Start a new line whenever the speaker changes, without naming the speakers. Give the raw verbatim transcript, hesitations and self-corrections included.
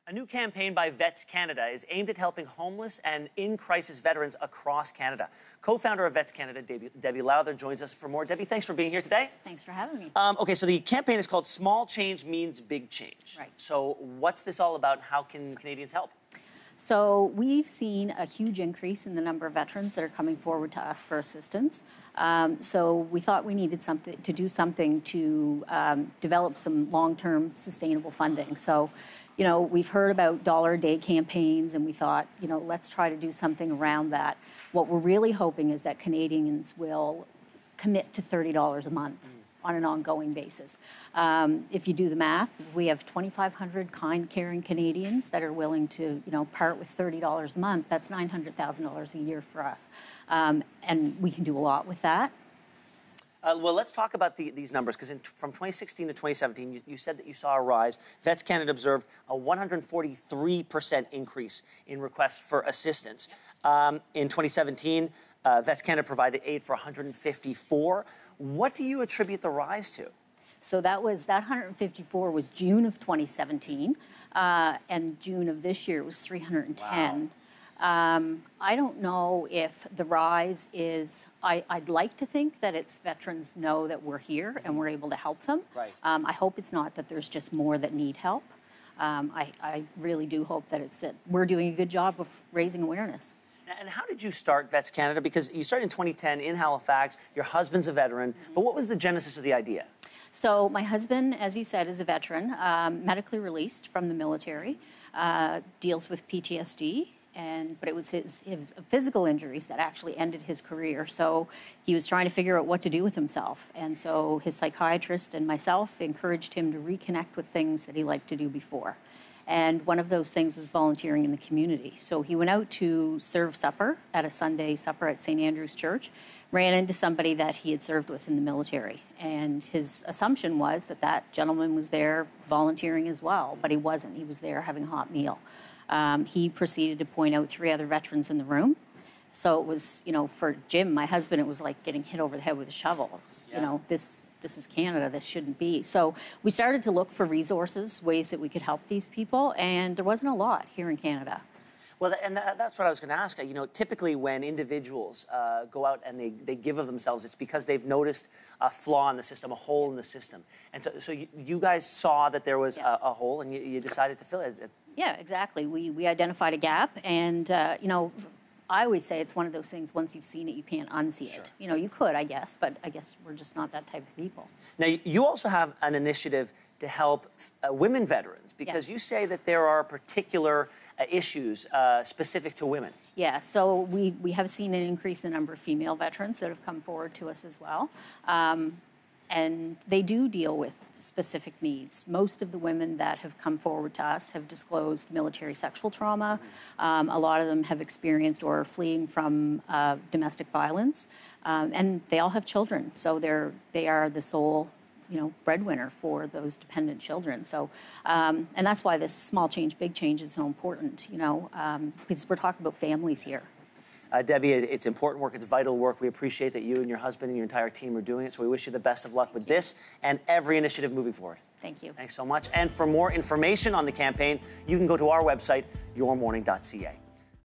A new campaign by Vets Canada is aimed at helping homeless and in-crisis veterans across Canada. Co-founder of Vets Canada, Debbie, Debbie Lowther, joins us for more. Debbie, thanks for being here today.
Thanks for having me.
Um, okay, so the campaign is called Small Change Means Big Change.
Right.
So what's this all about? How can Canadians help?
So we've seen a huge increase in the number of veterans that are coming forward to us for assistance. Um, so we thought we needed something to do something to um, develop some long-term sustainable funding. So, you know, we've heard about dollar a day campaigns, and we thought, you know, let's try to do something around that. What we're really hoping is that Canadians will commit to thirty dollars a month. Mm. On an ongoing basis. Um, if you do the math, we have twenty-five hundred kind, caring Canadians that are willing to, you know, part with thirty dollars a month. That's nine hundred thousand dollars a year for us. Um, and we can do a lot with that.
Uh, well, let's talk about the, these numbers, because from twenty sixteen to twenty seventeen, you, you said that you saw a rise. Vets Canada observed a one hundred forty-three percent increase in requests for assistance. Um, in twenty seventeen, uh, Vets Canada provided aid for one hundred fifty-four. What do you attribute the rise to?
So that was, that one hundred fifty-four was June of twenty seventeen, uh, and June of this year was three hundred ten. Wow. Um, I don't know if the rise is, I, I'd like to think that it's veterans know that we're here and we're able to help them.
Right.
Um, I hope it's not that there's just more that need help. Um, I, I really do hope that it's that we're doing a good job of raising awareness.
And how did you start Vets Canada? Because you started in twenty ten in Halifax, your husband's a veteran, mm-hmm. but what was the genesis of the idea?
So my husband, as you said, is a veteran, um, medically released from the military, uh, deals with P T S D. And, but it was his, his physical injuries that actually ended his career. So he was trying to figure out what to do with himself. And so his psychiatrist and myself encouraged him to reconnect with things that he liked to do before. And one of those things was volunteering in the community. So he went out to serve supper at a Sunday supper at Saint Andrew's Church, ran into somebody that he had served with in the military. And his assumption was that that gentleman was there volunteering as well, but he wasn't. He was there having a hot meal. Um, he proceeded to point out three other veterans in the room. So it was, you know, for Jim, my husband, it was like getting hit over the head with a shovel. It was, yeah. You know, this this is Canada, this shouldn't be. So we started to look for resources, ways that we could help these people, and there wasn't a lot here in Canada.
Well, and that, that's what I was going to ask. You know, typically when individuals uh, go out and they, they give of themselves, it's because they've noticed a flaw in the system, a hole in the system. And so, so you, you guys saw that there was yeah. a, a hole, and you, you decided to fill it.
Yeah, exactly. We, we identified a gap, and, uh, you know, I always say it's one of those things, once you've seen it, you can't unsee
sure.
it. You know, you could, I guess, but I guess we're just not that type of people.
Now, you also have an initiative to help uh, women veterans, because yes. you say that there are particular uh, issues uh, specific to women.
Yeah, so we, we have seen an increase in the number of female veterans that have come forward to us as well. Um, and they do deal with specific needs. Most of the women that have come forward to us have disclosed military sexual trauma. Um, a lot of them have experienced or are fleeing from uh, domestic violence. Um, and they all have children, so they're, they are the sole you know, breadwinner for those dependent children. So, um, and that's why this small change, big change is so important, you know, um, because we're talking about families here.
Uh, Debbie, it's important work, it's vital work. We appreciate that you and your husband and your entire team are doing it, so we wish you the best of luck with this and every initiative moving forward.
Thank you.
Thanks so much. And for more information on the campaign, you can go to our website, your morning dot c a.